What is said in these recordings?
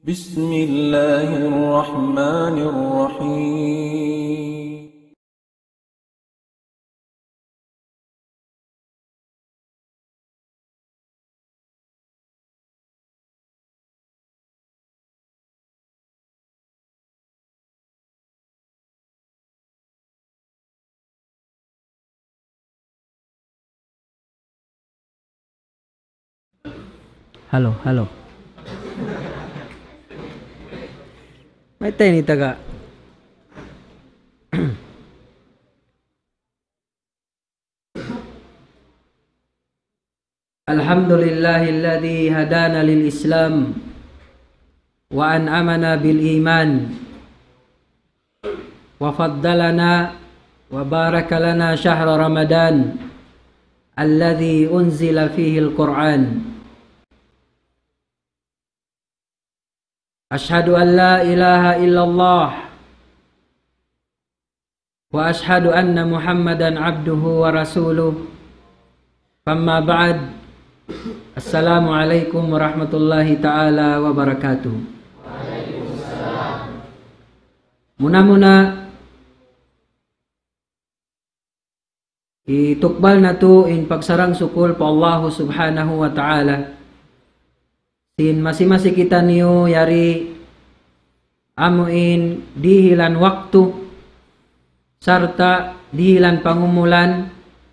بسم الله الرحمن الرحيم Halo, halo. May tayo ni taga. Alhamdulillahilladzi hadana lil Islam wa an'amana bil iman wa faddalana wa baraka lana syahra Ramadan alladzi unzila fihi al-Qur'an. Ashhadu an la ilaha illallah wa ashhadu anna Muhammadan abduhu wa rasuluh. Amma ba'd. Assalamu alaikum warahmatullahi ta'ala wabarakatuh. Muna-muna itukbal na to in pagsarang sukul pa Allah subhanahu wa ta'ala. Sin masih-masih kita niyo yari amuin dihilan waktu sarta dihilan pangumulan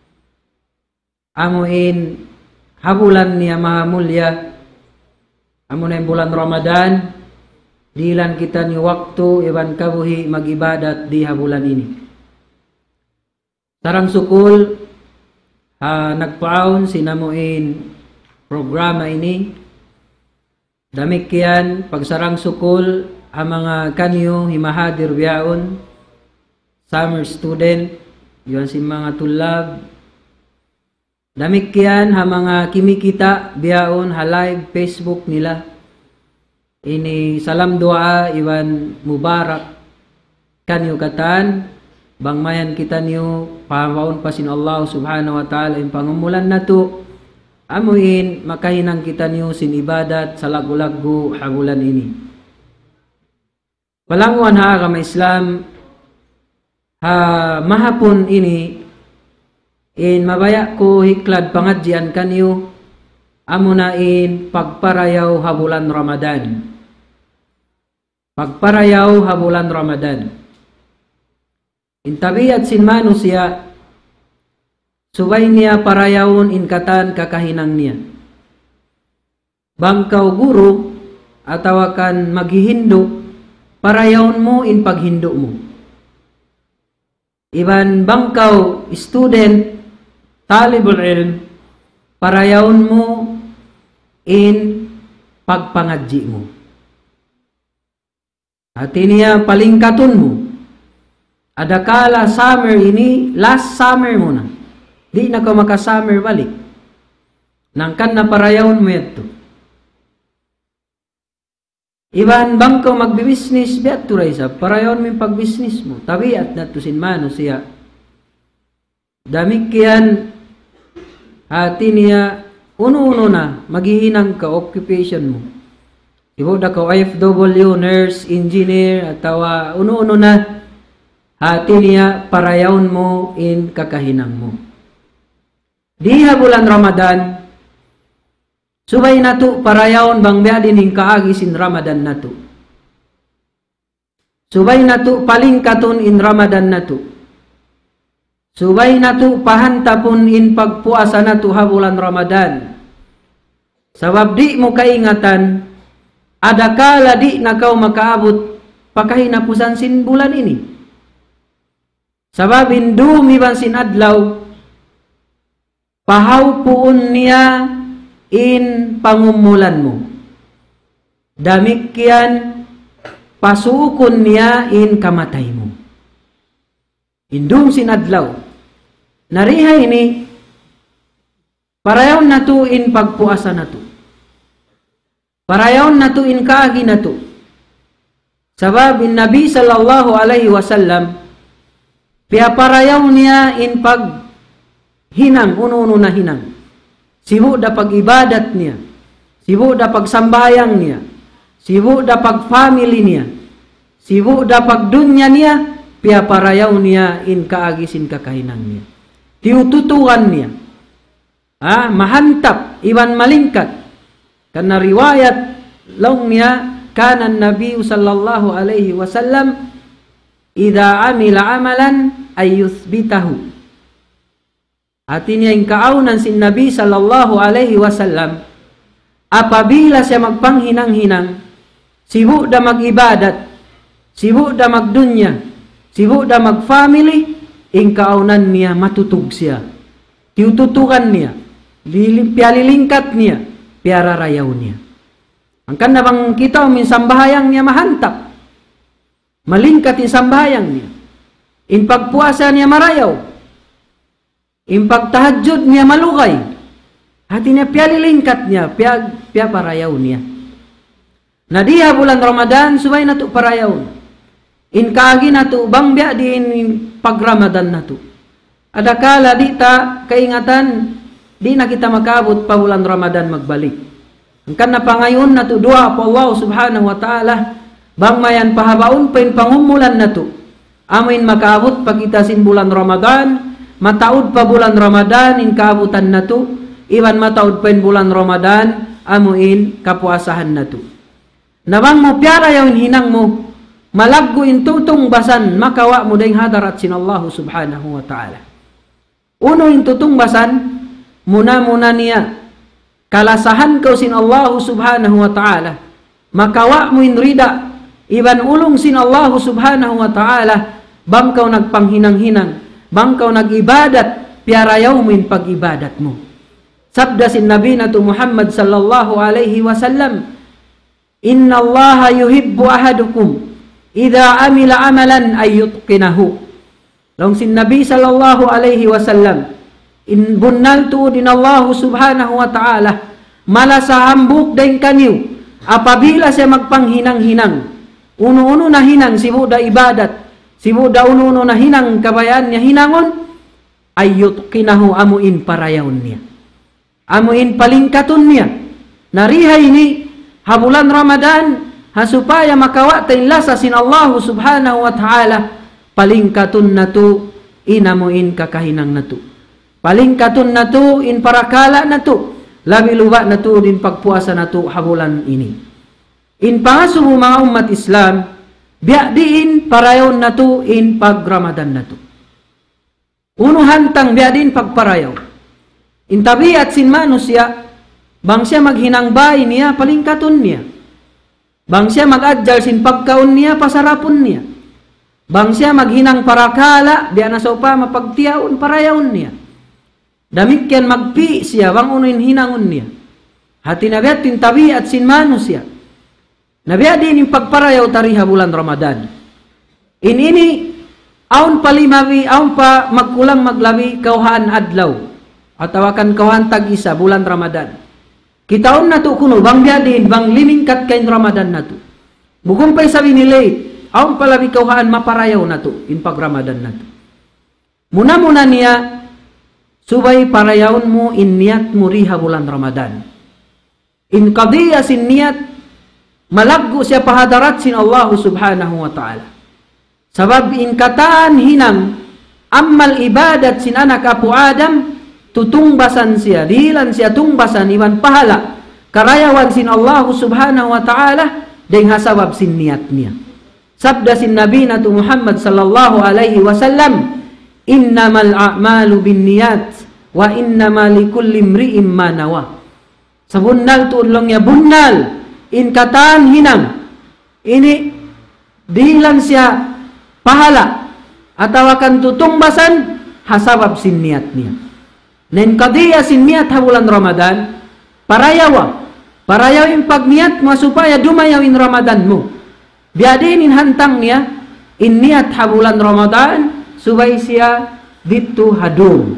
amuin habulan niya maha mulya amunin bulan Ramadan dihilan kita ni waktu iban kabuhi magibadat di habulan ini. Sarang sukul nagpaon sinamuin programa ini. Damikian pagsarang sukul ang mga kanyo himahadir biyaon summer student yun si mga tulab. Damikian ang mga kimikita biyaon ha live Facebook nila. Ini salam doa iwan mubarak kanyo katan bangmayan kita niyo pahawaon pasin Allah subhanahu wa ta'ala yung pangumulan na to. Amuin makahinang kita niyo sin ibadat sa lagu-lagu habulan ini. Palanguan ha kama Islam ha mahapon ini in mabaya ko hiklad pangadjian kanyo amunain pagparayaw habulan Ramadan. Pagparayaw habulan Ramadan. Intabiyat sin manusia subay niya parayawon inkatan kakahinang niya. Bangkaw guru atawakan maghihindo parayawon mo in paghindo mo. Iban bangkaw student talibul ilm parayawon mo in pagpangadji mo. At niya palingkaton mo. Adakala summer ini last summer mo na. Di na ka makasummer balik. Nangkan na parayawon mo yato. Iban bang ka magbi-business biat to raysa parayawon mo yung pag-business mo. Tabiat na to sinmano siya. Damikian hati niya uno-uno na maghihinang ka occupation mo. Ibo da ka OFW, nurse, engineer atawa uno-uno na hati niya parayawon mo in kakahinang mo. Diha bulan Ramadan, subay nato parayawon bang biadin hing kaagi sin Ramadan nato. Subay nato palingkaton in Ramadan nato. Subay nato pahantapon in pagpuasa nato ha bulan Ramadan. Sabab di mo kaingatan, adakala di na kau makaabot pakahinapusan sin bulan ini. Sabab indumi ban sin adlaw, pahaw puun niya in pangumulan mo. Damikian pasukon niya in kamatay mo. Indung sinadlaw. Nariha ini parayaw na to in pagpuasa na to. Parayaw na to in kaagi na to. Sabab in Nabi sallallahu alaihi wasallam piaparayaw niya in pag hinang, uno-uno na hinang. Sibu da pag-ibadat niya. Sibu da pagsambayang niya. sibuk dapat family niya, sibuk dapat dunya niya, pia parayaw niya in kaagisin kakahinang niya. Tiututuan niya. Mahantap, iwan malingkat. Karena riwayat long niya, kanan Nabi sallallahu alaihi wasallam, idza amila amalan ayyuthbitahu. Artinya yung kaaunan si Nabi sallallahu alaihi wasallam, apabila siya magpanghinang-hinang, sibuk da mag-ibadat, sibuk da magdunya, sibuk da mag-family, yung kaaunan niya matutug siya. Tiututukan niya, pialilingkat niya, piararayaw niya. Ang kanabang kita min sambahayang niya mahantap, malingkat yung sambahayang niya. In pagpuasa niya marayaw, in pagtahajud niya malugay, hati niya pialilingkat niya, pia parayaw niya. Nadiha bulan Ramadan, subay na to parayaw. In kaagi na to, bang biya di in pag-Ramadan na to. Adakala di ta kaingatan, di na kita makabot pa bulan Ramadan magbalik. Ang kan na pangayon na to, dua po Allah subhanahu wa ta'ala, bang mayan pahabaon pa in pangumulan na to. Amin makabot pagkitasin bulan Ramadan, mataud pa bulan Ramadan in kaabutan na to, iwan mataud pa in bulan Ramadan, amuin kapuasahan na to. Nawang mo piara yung hinang mo, malaggo in tutong basan, makawa mo ding hadarat sin Allah subhanahu wa ta'ala. Uno in tutong basan, muna niya, kalasahan ko sin Allah subhanahu wa ta'ala, makawa mo in rida, iban ulong sin Allah subhanahu wa ta'ala, bangkaw nagpanghinang-hinang, bangkaw nag-ibadat, piarayaw mo in pag-ibadat mo. Sabda sin Nabi na to Muhammad sallallahu alaihi wasallam, inna Allah yuhibbu ahadukum, idha amila amalan ayyutqinahu. Long sin Nabi sallallahu alaihi wasallam, in bunnal tu din Allah subhanahu wa ta'ala, malasahambuk din kaniw, apabila siya magpanghinang-hinang, uno-uno na hinang, sibu da ibadat, sibu da uno-uno na hinang kabayaan niya hinangon, ayyut kinahu amuin parayaon niya. Amuin palingkaton niya. Narihay ni habulan Ramadan, hasupaya makawa tayo lasa sin Allah subhanahu wa ta'ala, palingkaton na to, inamuin kakahinang na to. Palingkaton na to, in parakala na to, labi luba na to, din pagpuasa na to, habulan ini. In pangasubo mga umat Islam, biya diin parayaw na to in pag-Ramadan na to. Uno hantang biya din pagparayaw. In tabiat sin manusia, bang siya maghinangbay niya, palingkaton niya. Bang siya mag-adjal sin pagkaon niya, pasarapon niya. Bang siya maghinang parakala, biya na sa upa mapagtiyaon, parayaon niya. Damikyan magpi siya, bang unuin hinangon niya. Hati na biya tin tabiat sin manusia. Nabiya din yung pagparayaw tariha bulan Ramadan. Ini, aun palimawi, aun pa magkulang maglawi kauhaan adlaw. At awakan kauhaan tag-isa bulan Ramadan. Kitaon na to kuno, bang biya din, bang limingkat kain Ramadan na to. Bukong pa'y sabi ni late, aun palawi kauhaan maparayaw na to, in pag-Ramadan na to. Muna niya, subay parayawn mo in niyat mo riha bulan Ramadan. In kadiya sin niyat, malaggo siya pahadarat sin Allah subhanahu wa ta'ala. Sabab in kataan hinang ammal ibadat sin anak Apo Adam, tutungbasan siya, dilan siya tungbasan, iwan pahala, karayawan sin Allah subhanahu wa ta'ala, deng hasabab sin niyat niya. Sabda sin Nabi na to Muhammad sallallahu alaihi wasallam, innamal a'malu bin niyat, wa innamal likulli imri'in ma nawa. Sa bunnal tulong niya, bunnal, in kataan hinang, ini dilan siya pahala, atawakan tutungbasan, hasabab sin niyat niya. Nen kadiya sin niyat habulan Ramadan, parayaw in pagniyat mo, supaya dumayaw in Ramadan mo. Biadin in hantang niya, in niyat habulan Ramadan, subay siya dito hadum.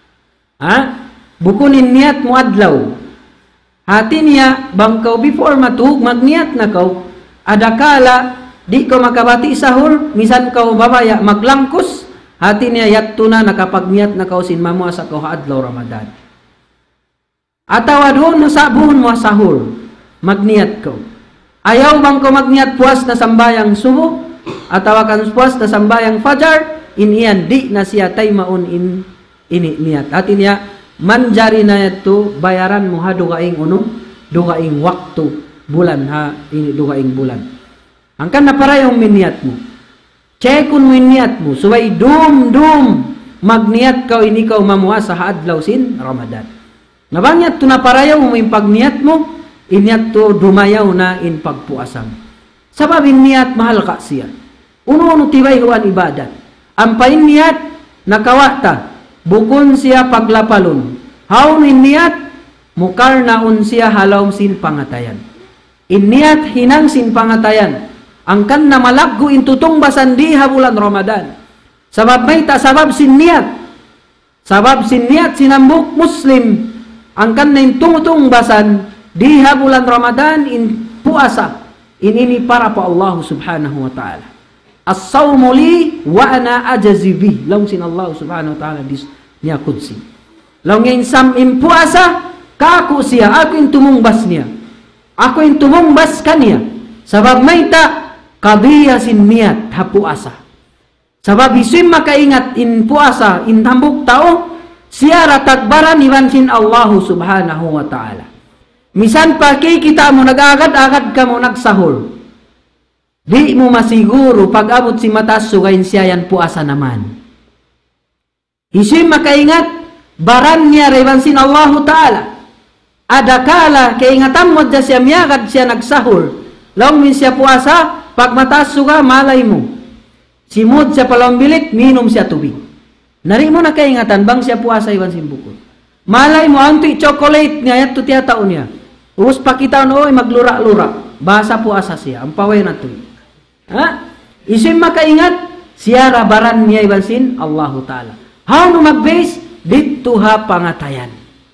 Bukunin niyat mo adlaw. Hati niya, bangkaw before matug, magniyat na kaw, adakala, di ko makabati sahur, misan kaw babaya, maglangkos, hati niya yatto na, nakapagniyat na kaw sin mamua sa kaw adlaw Ramadan. Atawa doon, nasabuhon mo sahur, magniyat kaw. Ayaw bang ko magniat puas na sambayang subuh atau akan puas na sambayang fajar, inian di na siya tay maun ini niat. Artinya manjari na itu bayaran mo ha dugaing dugaing waktu bulan ha ini dugaing bulan. Angkan na para yung miniat mo. Cekun mo niat mo, suway dum magniat kau ini kau mamuha sa adlaw sin Ramadan. Nabanyat to na parayaw mo yung pagniat mo, iniat to dumayaw na in pagpuasam. Sabab niat mahal ka siya. Uno tibay huwan ibadat. Ang painiat nakawata, bukon siya paglapalon. Haw niat mukar naun siya halaw sin pangatayan. Iniat hinang sin pangatayan. Angkan na malaggo intutong basandiha bulan Ramadan. Sabab may ta sabab sin niat. Sabab sin niat sinambuk Muslim. Angkan na intutong basan diha bulan Ramadan in puasa. Ini para pa Allah subhanahu wa ta'ala. As-sawmu li wa ana ajazi bih. Laung sin Allah subhanahu wa ta'ala niya kudsi. Laung ngayon sam in puasa, kaku siya, ako yung tumungbas niya. Ako yung tumungbas kanya. Sabab may ta kadiya sin niat ha puasa. Sabab isim makaingat in puasa in tambuk tao siya ratagbaran iwan sin Allah subhanahu wa ta'ala. Misan pa kita mo nag-agad-agad ka mo nagsahur. Di mo masiguro pag abot si matas sugayin siya yan puasa naman. Isim makaingat baran niya iwan sin Allah ta'ala. Adakala kaingatan mo dya siya miyagad siya nagsahur. Laong min siya puasa pag mataas suga, malay mo. Simod siya palang bilik, minom siya tubig. Nari mo na kaingatan, bang siya puasa iwan simbukod. Malay mo, anti chocolate nga, yato tiyataon niya. Ubus pakitaon, oy, maglura-lura. Basa puasa siya, ang paway na to. Ha? Isim makaingat, siya rabaran niya iwan sin, Allahu Ta'ala. How no mag-base? Dito ha pangatayan.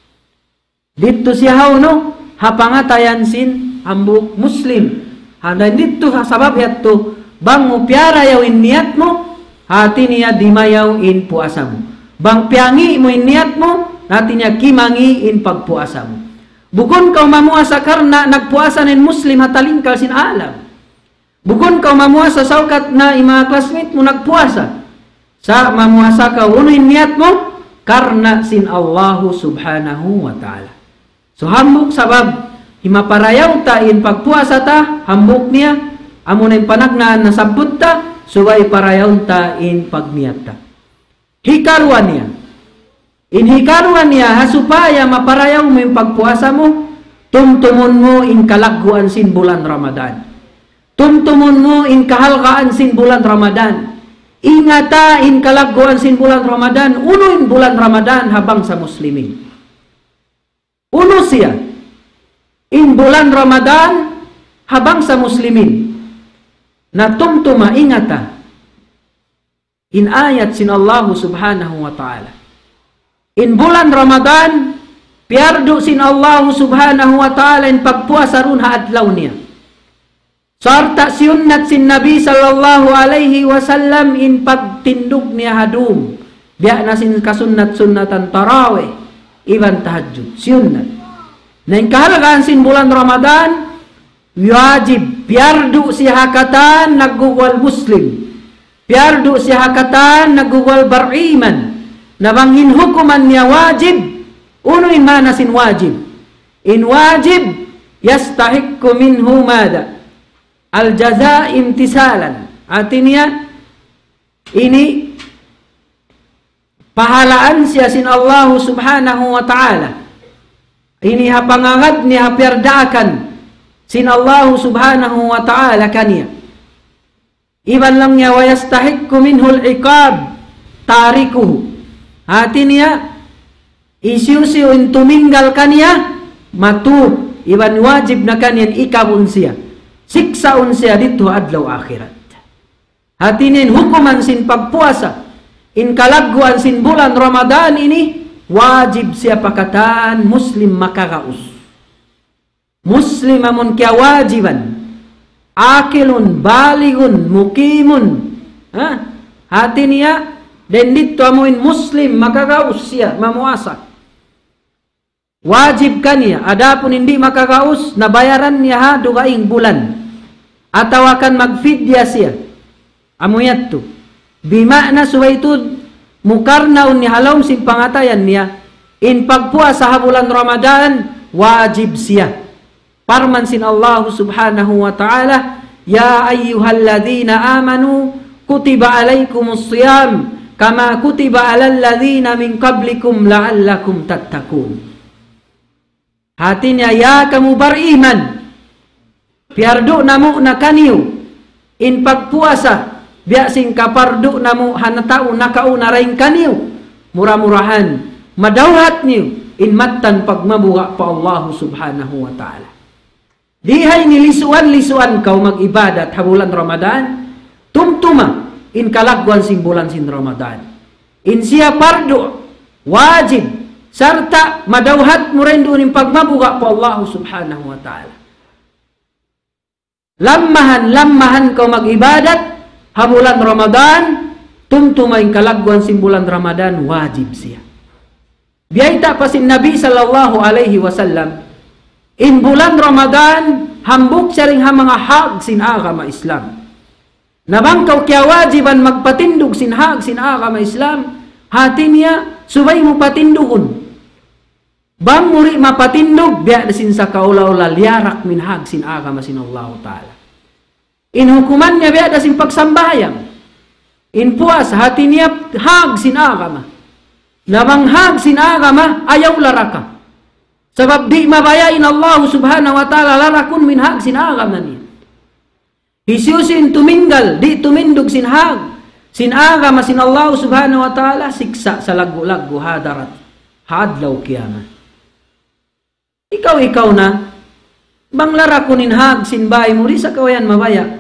Dito siya how no? Ha pangatayan sin, hambuk Muslim. Handa dito sabab yato bang mo piara yaw in niat mo hati niya dimayaw in puasa mo. Bang piangi mo in niat mo hati niya kimangi in pagpuasa mo. Bukon kau mamuasa karena nagpuasa nin Muslim hatalingkal sin alam. Bukon kau mamuasa saukat na mga classmate mo nagpuasa. Sa mamuasa ka uno in niat mo karena sin Allahu subhanahu wa ta'ala. So hambuk sabab himaparayaw ta in pagpuasa ta, hambuk niya, amo na yung panagnaan na sabot ta, suway parayaw ta in pagniat ta. Hikaruan niya. In hikaruan niya, hasupaya maparayaw mo yung pagpuasa mo, tumtumon mo in kalagguan sin bulan Ramadan. Tumtumon mo in kahalkaan sin bulan Ramadan. Ingata in kalagguan sin bulan Ramadan, uno in bulan Ramadan habang sa muslimin. Uno siya. In bulan Ramadan habang sa muslimin na tumtuma ingata in ayat sin Allah subhanahu wa ta'ala. In bulan Ramadan piardo sin Allah subhanahu wa ta'ala in pagpuasa ron ha adlaw niya. Sarta siyunnat sin Nabi sallallahu alaihi wasallam in pagtindog niya hadum. Biya na sin kasunnat-sunnatan tarawih iban tahajjud siyunnat. Na yung kahalagaan sin bulan Ramadan, wajib, piardo si hakatan naggugwal Muslim. Piardo si hakatan naggugwal bariman. Nabangin hukuman niya wajib, uno in mana sin wajib. In wajib, yastahikku minhu mada. Al-jaza imtisalan. Artinya, ini pahalaan siya sin Allah subhanahu wa ta'ala. Ini hapangangad ni haperdakan sin Allah subhanahu wa ta'ala kaniya. Iban lang niya wa yastahikku minhu al-iqab tarikuhu. Hati niya isyusi un tuminggal kaniya matub. Iban wajib na kaniyan ikabun siya. Siksa un siya dito adlaw akhirat. Hati niya hukuman sin pagpuasa. In kalagguan sin bulan Ramadan ini wajib siya pakatan Muslim makakaus. Muslim amun kya wajiban. Akilun, baligun, mukimun. Hati niya, dan dito amuin Muslim makakaus siya, mamuasa. Wajib ka niya. Adapun hindi makakaus, nabayaran niya ha, dugaing bulan. atawakan magfidya siya. Amuyat to. Bima na suwaytud mukarnaon ni halom sin pangatayan niya in pagpuasa sa bulan Ramadan wajib siya. Parman sin Allah subhanahu wa ta'ala, ya ayyuhalladzina amanu kutiba alaikumus siyam kama kutiba alal ladzina min qablikum la'allakum tattaqun. Hatinya ya kamu beriman, piardo namo na kaniyo in pagpuasa biya sing kapardo namo hanatao nakauna raing kaniyo murah-murahan madawhat niyo in mattan pagmabuha pa Allah subhanahu wa ta'ala. Dihay nilisuan-lisuan kau mag-ibadat habulan Ramadan, tumtuma in kalagwan sing bulan sin Ramadan. In siya pardo, wajib, sarta madawhat mo rin doon in pagmabuha pa Allah subhanahu wa ta'ala. Lammahan kau mag-ibadat habulan Ramadan, tumtuma in kalagwan sin bulan Ramadan, wajib siya. Biyayta pa sin Nabi sallallahu alaihi wasallam, in bulan Ramadan, hambuk siya rin mga hag sin agama Islam. Nabangkaw kaya wajiban magpatindog sin hag sin agama Islam, hati niya, subay mo patindugon. Bang muri mapatindog, biya na sin sa kaula-ula, liyarak min hag sin agama sin Allah ta'ala. In hukuman niya, biya na sin pagsambayang. In puas, hati niya, hag sin agama. Nabanghag sin agama, ayaw laraka. Sabab di mabayain Allah subhanahu wa ta'ala larakun min hag sin agama niya. Hisusin tuminggal, di tumindog sin hag. Sin agama sin Allah subhanahu wa ta'ala, siksa sa lagu-lagu hadarat. Hadlaw kiyaman. Ikaw na, bang larakunin hag sin bahay mo, di sa kawayan mabaya.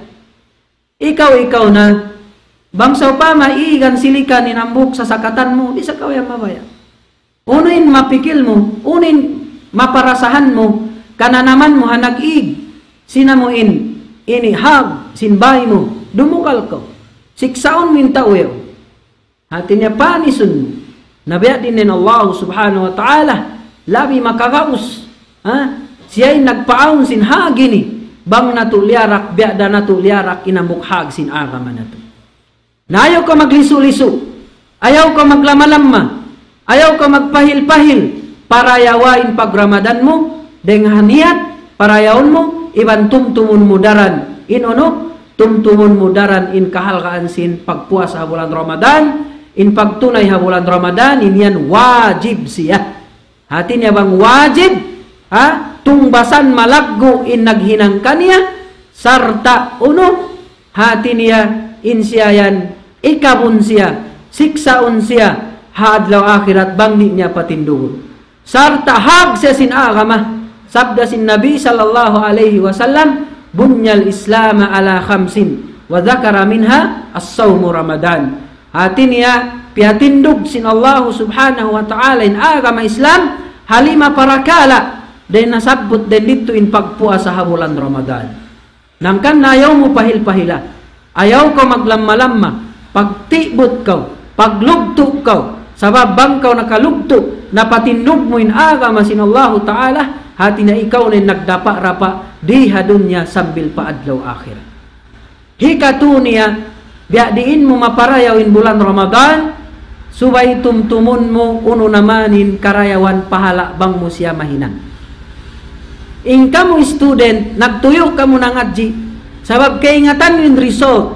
Ikaw na, bang sa upama, iigan silikan inambuk sa sakatan mo, di sa kawayan mabaya. Unin mapikil mo, unin maparasahan mo, kananaman mo hanag-ig, sinamuin, inihag, sinbahay mo, dumukal ko, siksaon min tauyaw. Hati niya panisun mo, nabiya din Allah subhanahu wa ta'ala, labi makakaus, siya'y nagpaawon sin hagini, bang natuliarak, biya da natuliarak, inamukhag sin agama na to. Na ayaw ka magliso-liso, ayaw ka maglamalama, ayaw ka magpahil-pahil, para yawain pag Ramadan mo, dengan niat, para yaon mo, iban tumtumun mudaran, in ono, tumtumun mudaran in kahalkaan sin pagpuasa ha bulan Ramadan, in pagtunay ha bulan Ramadan, in yan wajib siya. Hati niya bang wajib, tungbasan malaggo in naghinang kaniya, sarta uno, hati niya in siya yan, ikabun siya, siksaun siya, hadlaw akhirat bang di niya patindugon. Sarta hag siya sin agama, sabda sin Nabi sallallahu alaihi wasallam, bunyal Islam ala khamsin, wa dhakara minha as-sawmu Ramadan. Hati niya, piatindog sin Allah subhanahu wa ta'ala in agama Islam, halima parakala, din nasabot din dito in pagpuasa ha bulan Ramadan. Nangkan na ayaw mo pahil-pahila, ayaw ka maglamma-lamma, pagtibot ka, paglugto ka, sabab bang ka nakalugto, napatindog mo in agama sin Allah ta'ala, hati na ikaw na nagdapa-rapa, di hadunya sambil paadlaw akhir. Hikatu niya, biya diin mo maparayaw in bulan Ramadan, subay tumtumun mo, uno namanin, karayawan pahala bang mo siya mahinan. In ka mo student, nagtuyo ka mo ng adji, sabab kaingatan yung result.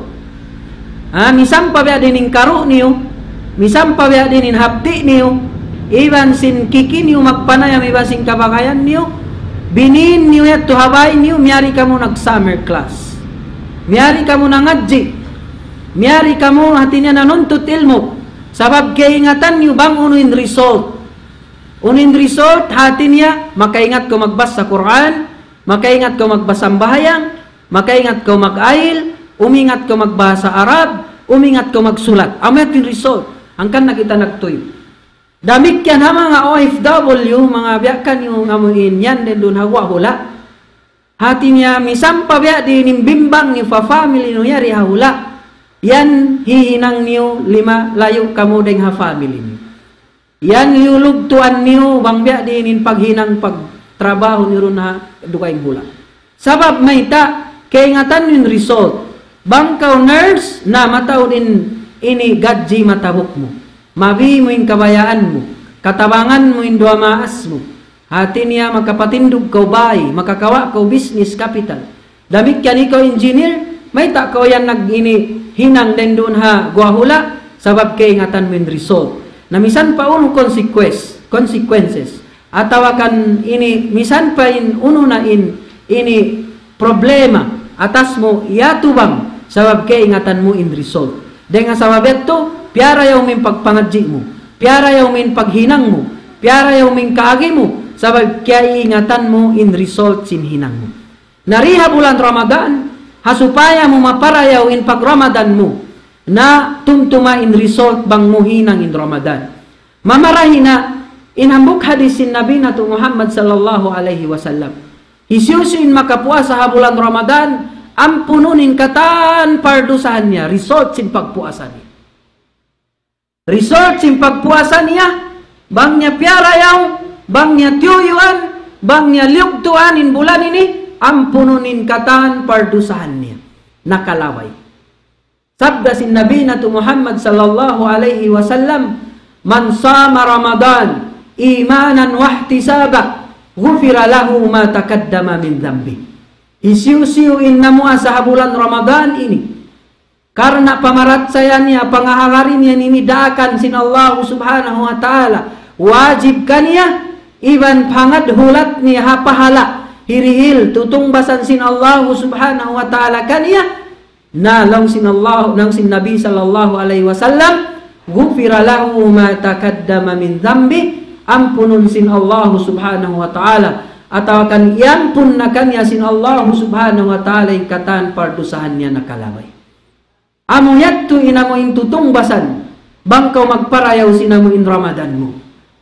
Misam pa biya din in karo niyo, misam pa biya din in hapdi niyo, iban sin kiki niyo magpanayam, iban sin kabakayan niyo, binin niyo at tuhabay niyo, miyari ka mo nag-summer class. Miyari ka mo ng adji, miyari ka mo hati niya nanuntut ilmo, sabab kaingatan niyo bang uno in result. Unin result, hati niya, makaingat ko magbasa sa Quran, makaingat ko magbasa bahayang, makaingat ko mag-ail, umingat ko magbasa Arab, umingat ko magsulat. Amet yung result. Ang kan nakita nagtuyo. Damik yan ha mga OFW, mga biyakan yung amuin yan, din doon hawa hula. Hati niya, misampa biya din yung bimbang ni fa-family no yari hula. Yan, hihinang niyo, 5 layo kamo deng ha-family niyo. Yan yulugtuan niyo, bang biya din yung paghinang pagtrabaho niyo ron ha, dukaing hula. Sabab may ta, kaingatan yung result. Bangkaw nurse na mataon ini gadji matabok mo. Mabi mo yung kabayaan mo. Katabangan mo yung duamaas mo. Hati niya makapatindog kau bayi, makakawa kau business capital. Damit yan ikaw engineer, may ta kau yan nag-ini hinang din doon ha guahula, sabab kaingatan mo yung result. Na misan pa uno consequences. Atawakan ini misan pa uno na ini problema atas mo yatubang sabab kaingatan mo in result. Dengan sabab ito, piara yaw min pagpangadji mo, piara yaw min paghinang mo, piara yaw min kaagi mo, sabab kaya ingatan mo in result sin hinang mo. Nariha bulan Ramadan, hasupaya mo maparayaw in pag Ramadan mo, na tumtuma in result bang mo hinang in Ramadan. Mamarahin na, inhambuk hadis sin Nabi na Muhammad sallallahu alaihi wasallam. Isyusin makapuasa ha bulan Ramadan, ampununin katan pardusahan niya, result sin pagpuasa niya. Result sin pagpuasa niya, bang niya piarayaw, bang niya tiyuyuan, bang niya liugtuan in bulan ini, ampununin katan pardusahan niya. Nakalaway. Sabda sin Nabi na Muhammad sallallahu alaihi wasallam, man sama Ramadan imanan wahtisaba ghufira lahu ma taqaddama min dhanbi. Isiu-siuin na mo sa bulan Ramadan ini. Karena pamarat saya niya, pangahangarin niya ninidakan sin Allah subhanahu wa ta'ala. Wajib kaniya, iban pangad hulat niya hapahala. Hirihil, tutungbasan sin Allah subhanahu wa ta'ala kaniya. Na lang sin Allah, nang sin Nabi sallallahu alaihi wasallam, ghufira lahu ma taqaddama min dhanbi. Ampunun sin Allah subhanahu wa ta'ala. Atau kan iampun na kanya sin Allah subhanahu wa ta'ala ikatan pardusahan niya nakalaway. Amo yatto inamo in tutungbasan, bangkaw magparayaw sinamo in Ramadan mo.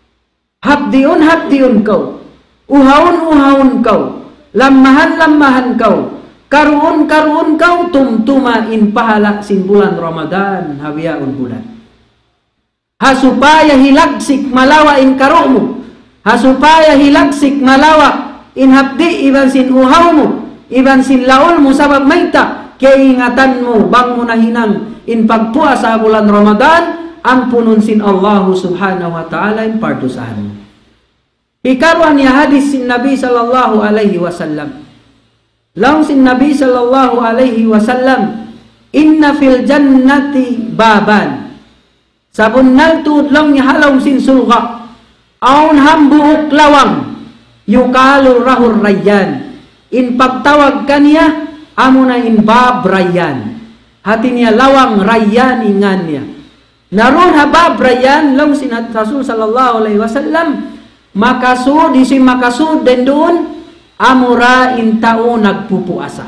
Habdiun kau, uhawon kau, lamahan kau, karuon kau, tumtuma in pahala sin bulan Ramadan, hawiyaon bulan. Hasupaya hilagsik malawa in karumo, hasupaya hilagsik malawa in habdi iban sin uhaw mo, iban sin laol mo sabab maita, keingatan mo bang mo nahinang in pagpuasa bulan Ramadan, ampunun sin Allah subhanahu wa ta'ala in pardusahan mo. Ikaruan niya hadis sin Nabi sallallahu alaihi wasallam. Laung sin Nabi sallallahu alaihi wasallam, inna fil jannati baban. Sabun naltud lang niya halaw sin sulga. Aun hambuuk lawang. Yukalu rahur rayyan. In pagtawag kaniya, amo na in bab rayyan. Hati niya lawang rayyan ingan niya. Naroon ha bab rayyan, lang sin Rasul sallallahu alaihi wasallam, makasud, isi makasud din doon, amura in tao nagpupuasa.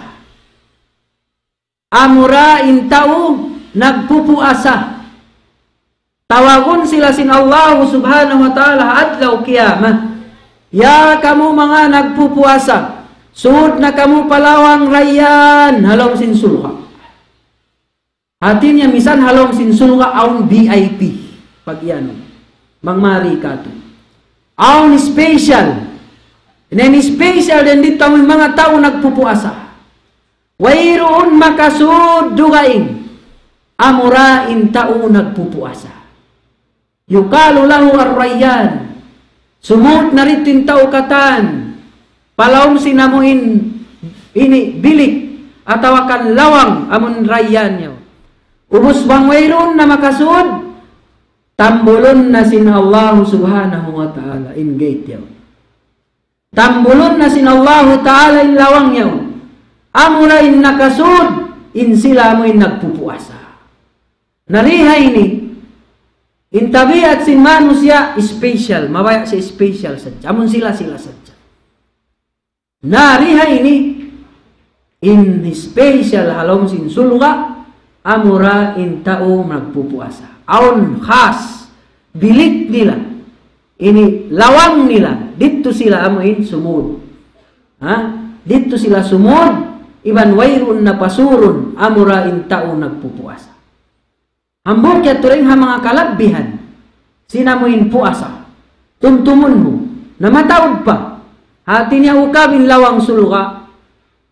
Amura in tao nagpupuasa. Tawagon sila sin Allah subhanahu wa ta'ala adlaw kiyamah. Ya kamu mga nagpupuasa, suod na kamu palawang rayyan, halong sin sulha. Hati niya misan halong sin sulha aun VIP. Pag yan, mangmari ka to. Aun special. Nen special din dito ang mga tao nagpupuasa. Wayroon makasud dugain. Amurain tao nagpupuasa. Yukalu lahu ar-rayyan. Sumut na ritin tao katan. Palawm sinamuin ini bilik atawakan lawang amun rayyan nyo. Ubus bang wayroon na makasud, tambulon na sin Allah subhanahu wa ta'ala in gate yaw. Tambulon na sin Allah ta'ala in lawang yaw. Amura in nakasud, in sila mo in nagpupuasa. Narihay ni, in tabiat sin manusia, special, mabaya si special sadya. Amun sila sadya. Narihay ni, in special halong sin sulga, amura in tao nagpupuasa. Aun khas, bilik nila, ini lawang nila, dito sila amuin sumud. Dito sila sumud, iban wayrun na pasurun, amura in tao nagpupuasa. Hambog ya turing ha mga kalagbihan, sinamuin puasa, tumtumun mo, na mataod pa, hati niya ukabin lawang sulga,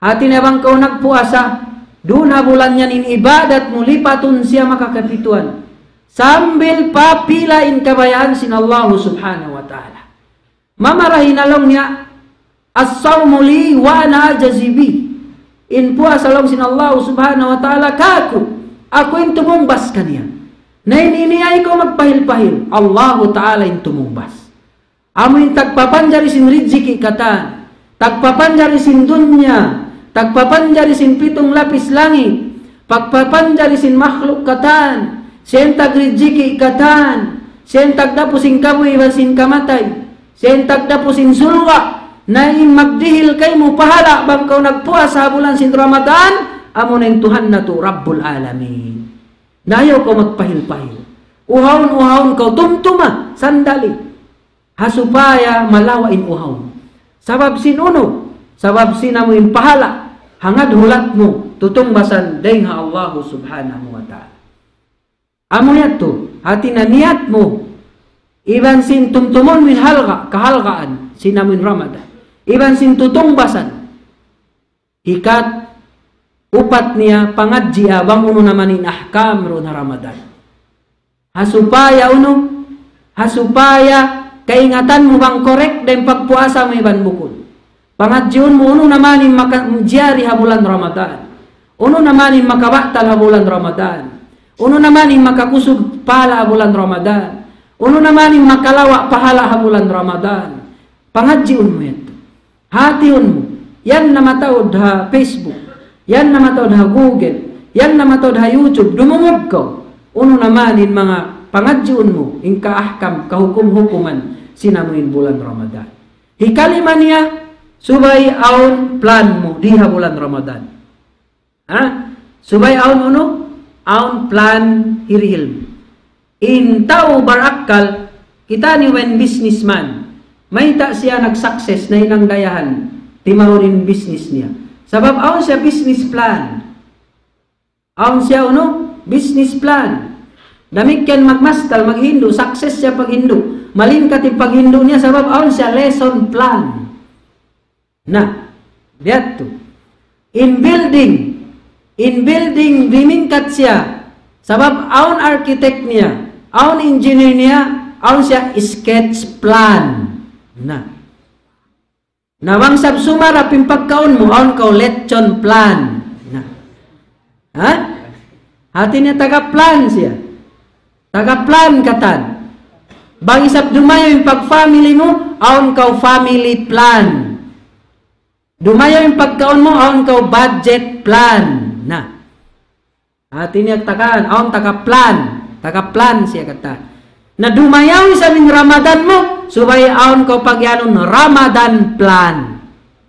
Hati niya bang kau nagpuasa, duna bulan yan in ibadat mo, lipatun siya makakapituan. Sambil papilain kabayaan sin Allah subhanahu wa ta'ala. Mamarahin along niya, as-sawmu li wa ana ajazibi. In puasa long sin Allah subhanahu wa ta'ala, kaku, ako yung tumumbas kaniya. Na ininiyay ko magpahil-pahil, Allah ta'ala yung tumumbas. Amo yung tagpapanjari sin riziki katan, tagpapanjari sin dunya, tagpapanjari sin 7 lapis langit, pagpapanjari sin makhluk katan, sen tagrijiki katan, sen tagdapusin kabuy sin kamatay, sen tagdapusin sulwa, na magdihil kay mo pahala bang kau nagpuasa bulan sin Ramadan, amo na yung Tuhan na to, Rabbul Alamin. Nayaw ko magpahil-pahil. Uhawon-uhawon kau, tumtuma, sandali. Hasupaya malawain uhaw. Sabab sin uno, sabab sinamuin pahala, hangad hulat mo, tutungbasan dayng Allah subhanahu wa ta'ala. Amo yato, hati na niyat mo, iban sin tumtumon min halga, kahalgaan, sinamuin Ramadan. Iban sin tutungbasan, ikat, upat niya, pangadji abang uno namanin ahkam ro na Ramadan. Hasupaya uno, hasupaya, kaingatan mo bang korek dan pagpuasa mo iban bukod. Pangadjiun mo uno namanin makajari habulan Ramadan. Uno namanin makabatal habulan Ramadan. Uno namanin makakusog pahala habulan Ramadan. Uno namanin makalawa pahala habulan Ramadan. Pangadjiun mo ito. Hatiun mo. Yan na matawad ha Facebook. Yan na matawad ha Google. Yan na matawad ha YouTube. Dumungog ko. Uno namanin mga pangadjiun mo, in kaahkam, kahukum-hukuman, sinamuin bulan Ramadan. Hikalima niya, subay aon plan mo, diha bulan Ramadan. Ha? Subay aon uno, aon plan hirihil. In tao barakal, kita ni when businessman, may ta siya nag-success na inang dayahan, timahurin business niya. Sabab aon siya business plan. Aon siya uno, business plan. Damikyan magmastal, maghindu, success siya pag Hindu. Malingkat yung pag Hindu niya, sabab aon siya lesson plan. Na, diyan to. In building, bimingkat siya. Sabab aon architect niya, aon engineer niya, aon siya sketch plan. Na. Nawang sabsumara, pimpagkaon mo, aon ka lechon plan. Na. Ha? Hati niya taga-plan siya. Taga-plan katan. Bang isap dumayo yung pag-family mo, aon kaw family plan. Dumayo yung pagkaon mo, aon kaw budget plan. Na. Hati niya tagaan, aon taga-plan. Taga-plan siya katan. Na dumayaw sa ming Ramadan mo, subay aon kaw pagyanon Ramadan plan.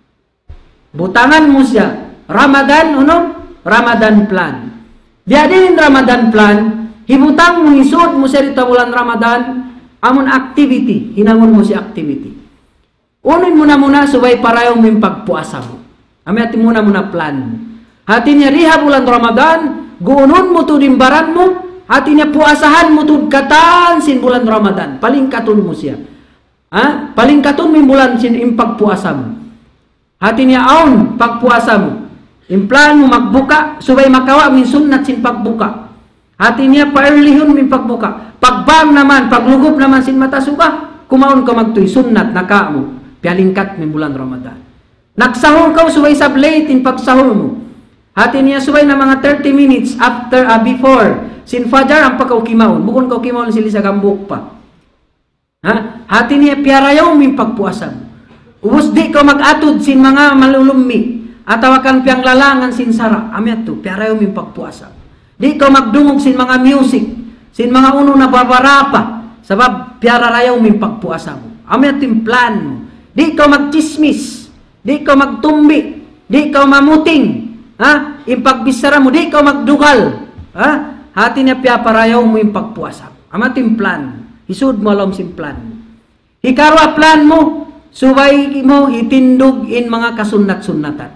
Butangan mo siya. Ramadan, Ramadan plan. Dia din Ramadan plan, hibutang mo, hisod mo siya dito bulan Ramadan, amon activity, hinangon mo si activity. Unin mo na muna, subay parayong may pagpuasa mo. Amati muna plan. Hati niya riha bulan Ramadan, guunon mo to dimbaran mo, hati niya puasahan mo to katan sin bulan Ramadan. Palingkaton mo siya. Ha? Palingkaton mo bulan sin impagpuasa mo. Hati niya aon pagpuasa mo. Implan mo magbuka, subay makawa min sunnat sin pagbuka. Hati niya paerlihon min pagbuka. Pagbang naman, paglugop naman sin mata suba, kumaon ka magtuy sunnat naka mo. Pialingkat min bulan Ramadan. Nagsahur ka, subay sablate in pagsahur mo. Hati niya subay na mga 30 minutes after before sin fajar ang pagkaw kimaon. Bukon kaw kimaon sila sa gambok pa. Ha? Hati niya piarayaw min pagpuasa mo. Ubus di ka mag-atod sin mga malulumi. Atawakan piyang lalangan sin sara. Amyat to, piarayaw min pagpuasa. Di ka magdungog sin mga music, sin mga uno na babarapa. Sabab piarayaw min pagpuasa mo. Amyat yung plan mo. Di ka magchismis. Di ka magtumbi. Di ka mamuting. Ha? Impagbisara mo. Di ka magdugal. Ha? Hati niya piaparayaw mo yung pagpuasa. Amat yung plan. Isud mo alam sin plan. Hikarwa plan mo. Subay mo itindog in mga kasunat-sunatan.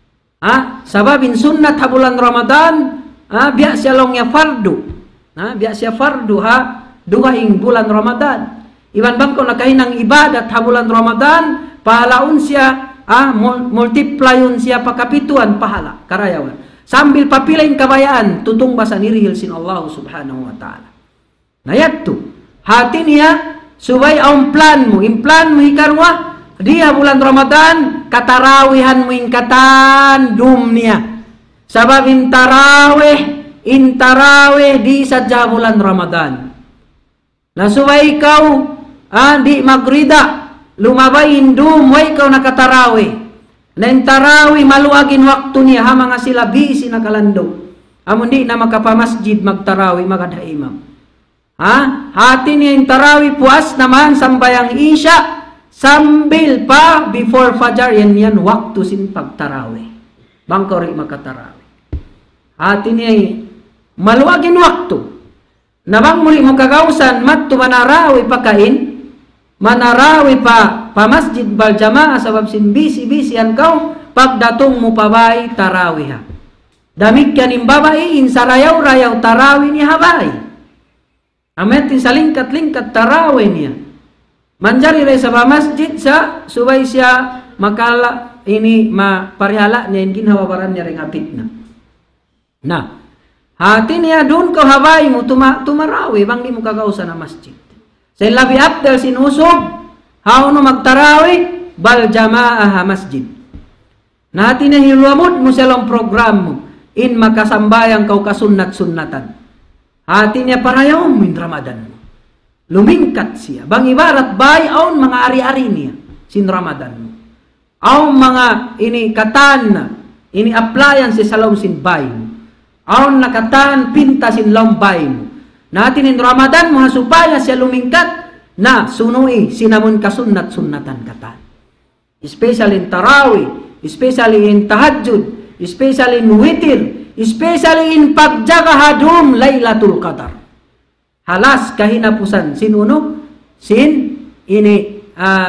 Ha? Sabab in sunnat habulan Ramadan, biya siya long ya fardu. Ha? Biya siya fardu ha, duhaing bulan Ramadan. Iban bang ko nakahinang ibadat habulan Ramadan, pahalaon siya multiply yun siya pakapituan pahala karayawan. Sambil papilain kabayaan tutong basa nirihil sin Allah subhanahu wa ta'ala. Nayat to. Hati niya subay ang plan mo. Implan mo hikarwa dia bulan Ramadan katarawihan mo ingkatan dum niya. Sabab intarawih di sadya bulan Ramadan. Nasubay ikaw di magrida lumabay indum way ikaw nakatarawih. Na intarawi maluagin waktu niya ha mga sila busy na kalando. Amo di na makapamasjid magtarawi magada imam. Hati niya intarawi puas naman sambayang isya sambil pa before fajar yan waktu sin pagtarawi. Bangkori makatarawi. Hati niya maluagin waktu. Nabang muli mo kagausan matto manarawi pakain. Manarawi pa masjid bal jamaah sabab sin bisi-bisian kau pagdatong mo pabay tarawih ha. Damik yan imbabay insarayaw-rayaw tarawih ni habay. Amet salingkat-lingkat tarawih niya. Manjari rin sa masjid sa subay siya makala ini parihala niya yung ginhawabaran niya rin apit na. Na, hati niya doon ko habay mo tumarawi bang di mo kagausa na masjid. Sa labi after sinusog, how no magtarawi, bal jamaah masjid. Nati na hiluamod mo silang program mo, in makasambayang kau kasunat-sunnatan. Hati niya parayaw min Ramadan mo. Lumingkat siya. Bang ibarat bay, aun mga ari-ari niya, sin Ramadan mo. Aun mga ini katan, ini appliances sa laom sin bay mo. Aun nakatan, pinta sin laom bay mo. Natin in Ramadan mo supaya siya lumingkat na sunui sinamon kasunat-sunnatan katan. Especially in Tarawih, especially in Tahajjud, especially in Witir, especially in pagjaga hadum Lailatul Qadar. Halas kahinapusan sinuno sin ini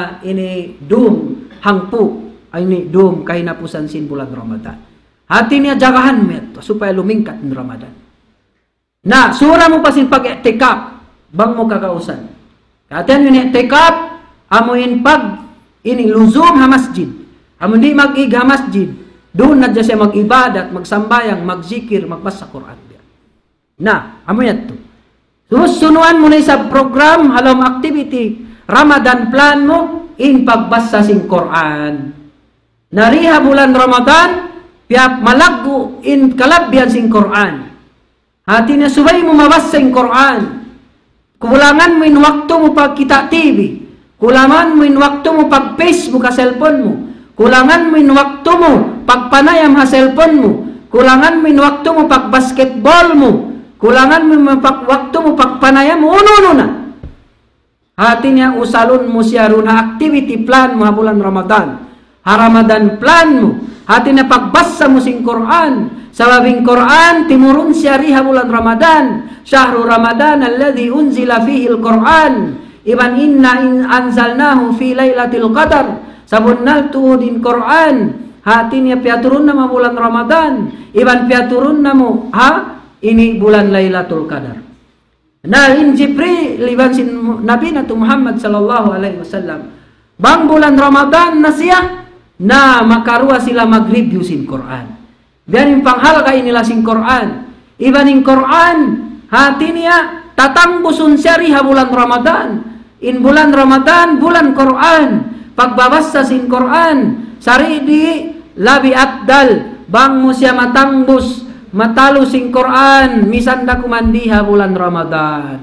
dum hangpu ini dum kahinapusan sin bulan Ramadan. Hati niya jagahan mo supaya lumingkat in Ramadan. Na, sura mo pasin pag-i'tikaf, bang mo kakausan. Katian yun i'tikaf, amuin pag luzum ha masjid. Amo di mag-ig ha masjid, doon na siya mag-ibadat, magsambayang, magzikir, magbasa Quran. Na, amo yan to. Susunuan mo na sa program, halom activity, Ramadan plan mo, in pagbasa sing Quran. Nariha bulan Ramadan, piap malago in kalabyan sing Quran. Hati niya subay mo mabasa yung Quran. Kulangan mo in waktu mo pag kita TV. Kulangan mo in waktu mo pag Facebook sa cellphone mo. Kulangan mo in waktu mo pag panayam ha cellphone mo. Kulangan mo in waktu mo pag basketball mo. Kulangan mo waktu mo pag panayam mo. Uno na. Hati niya usalon mo siya ron ha activity plan mo ha bulan Ramadan. Ha Ramadan plan mo. Hati niya pagbasa mo sing Quran. Sa labing Quran, timurun siya riha bulan Ramadan. Syahru Ramadan alladhi unzila fihi al-Quran. Iban inna anzalnahu fi laylatil qadar. Sabunnal tuhudin Quran. Hati niya piaturun na bulan Ramadan. Iban piaturun na mo, ini bulan Laylatul Qadar. Na in Jibril, liban sin Nabi na Muhammad sallallahu alaihi wasallam. Bang bulan Ramadan na siya, na makarua sila mag-review sin Quran. Biar yung panghalga inila sing Quran. Iban in Quran, hati niya, tatangbusun siya riha bulan Ramadan. In bulan Ramadan, bulan Quran. Pagbabasa sin Quran, sari di labi abdal. Bang mo siya matangbus, matalo sing Quran, misanda kumandiha bulan Ramadan.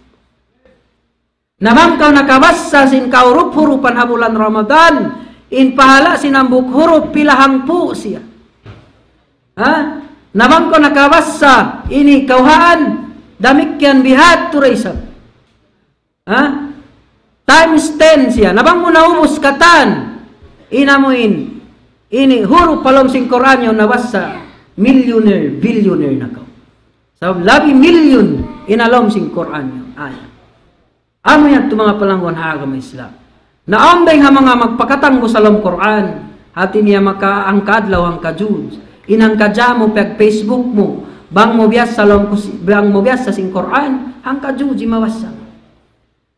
Nabang kau nakabasa sin kaurup-hurupan ha bulan Ramadan, in pahala sinambuk huruf pilahang po siya. Nabang ko nakabasa ini kauhaan damikyan bihat turaisab. Times 10 siya. Nabang mo naubos katan inamuin ini huruf palom sing Quran yung nabasa millionaire, billionaire na kau. So labi million inalom sing Quran yung ayat. Amo yan ito mga palangguan hagam Islam. Naambay nga mga magpakatanggo sa lom Quran. Hati niya makaangkadlaw ang kajuns. Inang kadya mo pag Facebook mo, bang mo bias sa sing Quran, ang kajuji mawasa.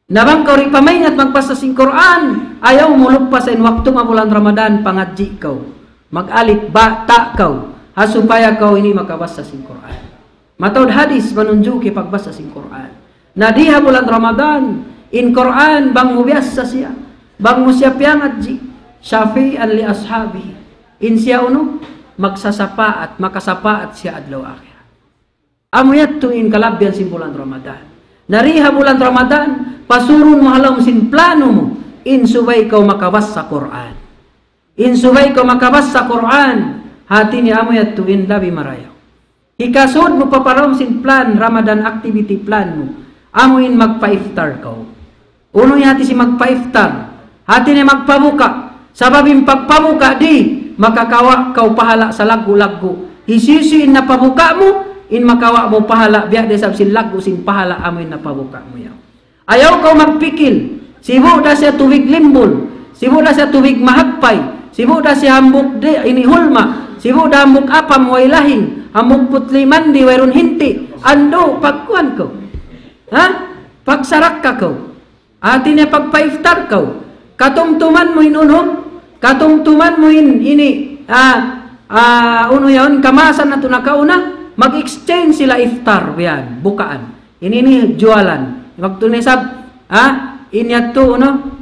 Nabang kau ri pamaingat magbasa sing Quran, ayaw mo lupasin waktu nga bulan Ramadan pangadji kau. Mag-alip bata kau, supaya kau ini makabasa sing Quran. Matod hadis menunjuki pagbasa sing Quran. Nadiha bulan Ramadan, in Quran bang mo biasa siya, bang mo siya piangadji, syafi'an li ashabihi. In siya uno, magsasapaat, makasapaat siya adlaw akhir. Amuyat to in kalabyan sing bulan Ramadan. Nariha bulan Ramadan, pasurun mo halam sin plano mo, insubay kau makabas sa Quran. Insubay kau makabas sa Quran, hati ni amuyat tuin labi marayaw. Ikasod mo paparam sin plan, Ramadan activity plan mo, amuin magpa-iftar kau. Uno hati si magpa-iftar, hati ni magpabuka, sababing pagpabuka di, makakawa kau pahala sa lagu-lagu. Isisuin na pabuka mo, in makawa mo pahala biya de sab sin lagu sin pahala amoy na pabuka mo yaw. Ayaw kau magpikil, sibo da siya tuwig limbol, sibo da siya tuwig mahagpay, sibo da siya hambuk de ini hulma, sibo da hambuk apam way lahing, hambuk putliman di wayron hinti, ando pagkuan ko. Ha? Pagsarak ka ko. Ati niya pagpaiftar ko. Katumtuman mo inunom, katumtuman mo ini uno yaon kamasan na to nakauna, mag-exchange sila iftar yan, bukaan. Ini jualan. Waktu ni sab, inyat to,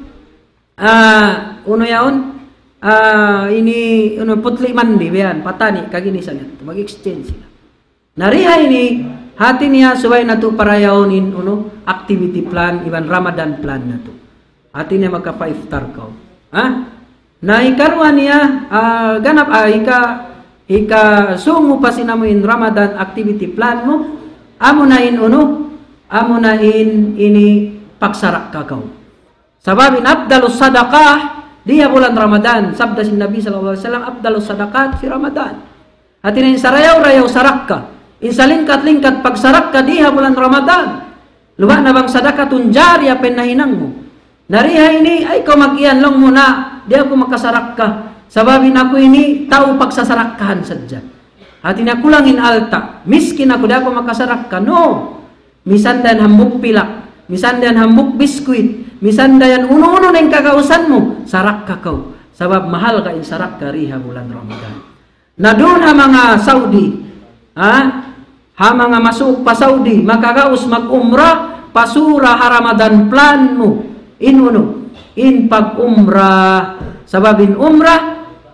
uno yaon, ini putli mandi, yan, patani, kagini sa niya. Mag-exchange sila. Nariha ini, hati niya, suway na to para yaonin, activity plan, iban Ramadan plan na to. Hati niya magkapa-iftar ko. Na ikarwa niya, ganap, ika sungo pa sinamuin Ramadan activity plan mo, amo na in ini pagsarak kakaw. Sababin abdalus sadaqah diya bulan Ramadan, sabda sin Nabi sallallahu alaihi wasallam, abdalus sadaqat fi Ramadan. Hati na sarayaw-rayaw sarak ka, insalingkat-lingkat pagsarak ka diya bulan Ramadan. Luwa na bang sadakatun jariya penahinang mo. Nariha ini ay ko mag-iyan long muna, di ako makasarak ka. Sababin ako ini tao pagsasarakahan sadya. At inakulangin alta. Miskin ako, di ako makasarak ka. No. Misandayan hambuk pilak. Misandayan hambuk biskuit. Misandayan uno-uno na yung kakausan mo. Sarak ka kau. Sabab mahal ka in sarak ka riha bulan Ramadan. Na doon ha mga Saudi. Ha mga masuk pa Saudi. Makakaus mag-umrah. Pasura ha Ramadan plan mo. In pag-umrah. Sababin umrah.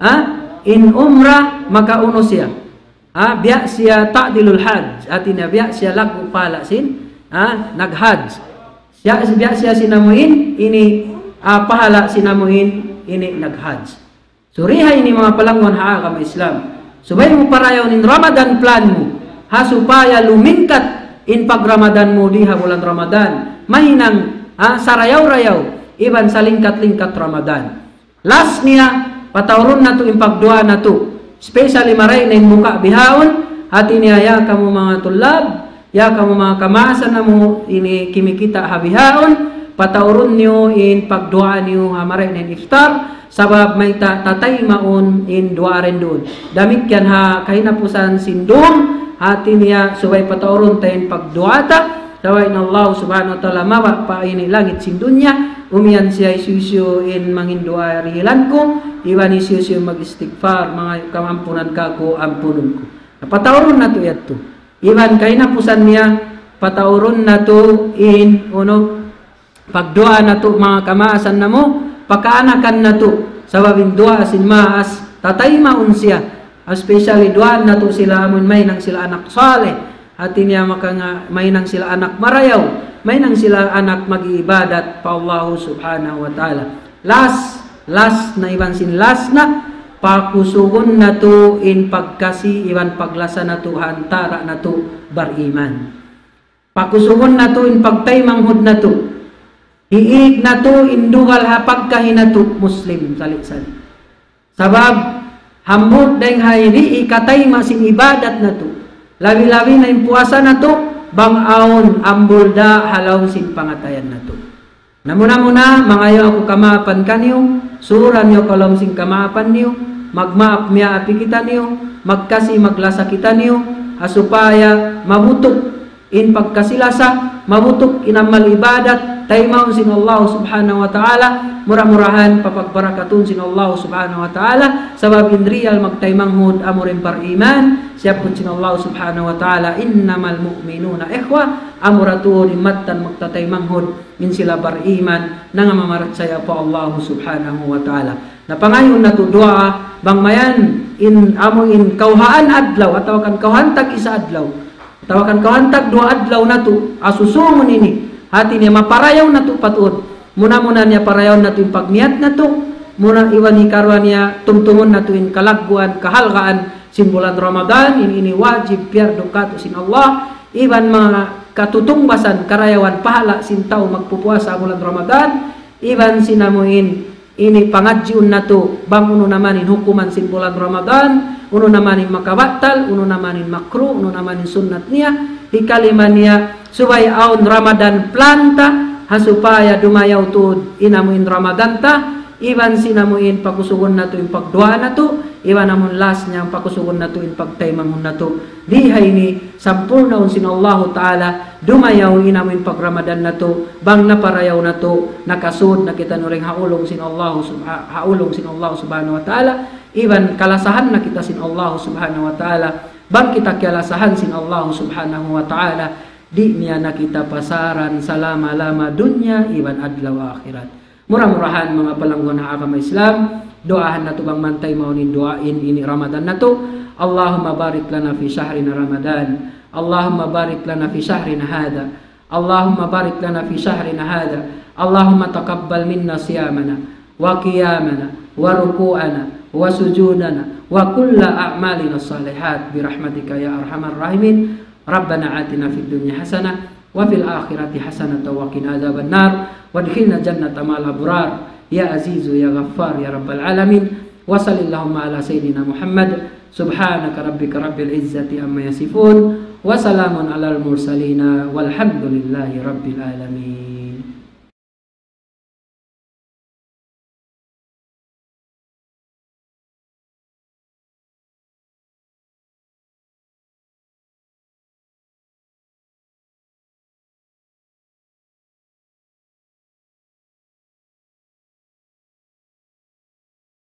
In umrah makauno siya. Biya siya ta'dilul hajj. Atina biya siya lagu pala sin. Nag-hajj. Biya siya sinamuin. Ini pahala sinamuin. Ini nag-hajj. Suriha ini mga palangwan haakam Islam. Subay mo parayaw nin Ramadan plan mo. Supaya lumingkat in pag Ramadan mo diha bulan Ramadan. Mahinang sarayaw-rayaw. Iban sa lingkat-lingkat Ramadan. Last niya. Patawron na to impagdua na to. Especially maray na yung muka bihaon. Hati niya ya kamo mga tulab. Ya kamo mga kamasan na mo ini kimikita habihaon. Patawron niyo in pagdua niyo maray na iftar. Sabab may tatay maon in dua rin doon. Damit yan ha kahinapusan sindong. Hati niya subay patawron tayo pagdua ta. Dawai na Allah subhanahu wa ta'ala mawa pa ini langit sindunya. Umiyan siya isusyo in mangindua rihilan ko. Iwan isusyo mag-istighfar. Mga kamampunan ka ko, ampunan ko. Patauron na to yato. Iwan kay napusan niya. Patauron na to in pagdua na to mga kamaasan na mo. Pakaanakan na to. Sababin dua asin maas. Tatay maun siya. Especially dua na to sila amun may nang sila anak saleh. Hati niya may nang sila anak marayaw, may nang sila anak mag-iibadat pa Allah subhanahu wa ta'ala. Last na iban sin last na, pakusugon na to in pagkasi, iban paglasa na to, hantara na to, bariman. Pakusugon na to in pagtaymanghod na to, hiig na to, indugal hapagkahin na to, Muslim, sali-sali. Sabab, hambot dahil hayri, ikatay masin ibadat na to. Labi-labi na yung puwasa na to, bangaon, ambulda, halaw sin pangatayan na to. Namuna-muna, mangayo ako kamapan kaniyo, suran niyo kalom sin kamapan niyo, magmaap miya api kita niyo, magkasi maglasa kita niyo, asupaya mabutok in pagkasilasa, mabutok inamal ibadat, taymawon sin Allah subhanahu wa ta'ala, mura-murahan papagbarakatun sin Allah subhanahu wa ta'ala, sabab in real magtaymanghod amurin par iman, siya po sin Allah subhanahu wa ta'ala, innamal mu'minuna ikhwa, amuratuhon imatan magtataymanghod, min sila par iman, nangamarat saya po Allah subhanahu wa ta'ala. Napangayon na to dua, bang mayan, in kauhaan adlaw, ataw kan kauhantag isa adlaw, ataw kan kauhantag dua adlaw na to, asusumon ini, hati niya maparayaw na to patuod. Muna niya parayaw na to yung pagniat na to. Muna iwan ni karwan niya tungtungon na to yung kalagguan, kahalgaan sin bulan Ramadan. Ini wajib biar dukato sin Allah. Iwan mga katutungbasan, karayawan pahala sin tao magpupuasa bulan Ramadan. Iwan sinamuin ini pangadjiun na to. Bang uno namanin hukuman sin bulan Ramadan. Uno namanin makabatal, uno namanin makruh, uno namanin sunnat niya. Hikaliman niya supaya aun Ramadan planta hasupaya dumayaw to inamuin Ramadan ta, iwan sinamuin pakusugon na to yung pagdua na to, iwan namun last niya pakusugon na to yung pagtaymangon na to. Dihay ni sampurnaon sin Allah Ta'ala dumayaw inamuin pag Ramadan na to, bang naparayaw na to, nakasud na kita nuring haulong sin Allah subhanahu wa ta'ala, iwan kalasahan na kita sin Allah subhanahu wa ta'ala, bang kita kialasahan sin Allah subhanahu wa ta'ala, di niya na kita pasaran salama-lama dunya iwan adlaw akhirat. Murah-murahan mga palanggon na agama Islam, doahan na to bang mantay maunin doain ini Ramadan na to. Allahumma barik lana fi shahrina Ramadan, Allahumma barik lana fi shahrina hada, Allahumma barik lana fi shahrina hada, Allahumma taqabbal minna siyamana wa qiyamana wa ruku'ana wa sujudana wa kulla a'malina salihat birahmatika ya arhamar rahimin. Rabbana atina fid dunya hasanah wa fil akhirati hasanah wa qina adzaban nar wadkhilna jannata ma'al abrar ya azizu ya ghaffar ya rabbal alamin. Wa sallallahu ala sayidina Muhammad subhanaka rabbika rabbil izzati amma yasifun wa salamun alal mursalin walhamdulillahi rabbil alamin.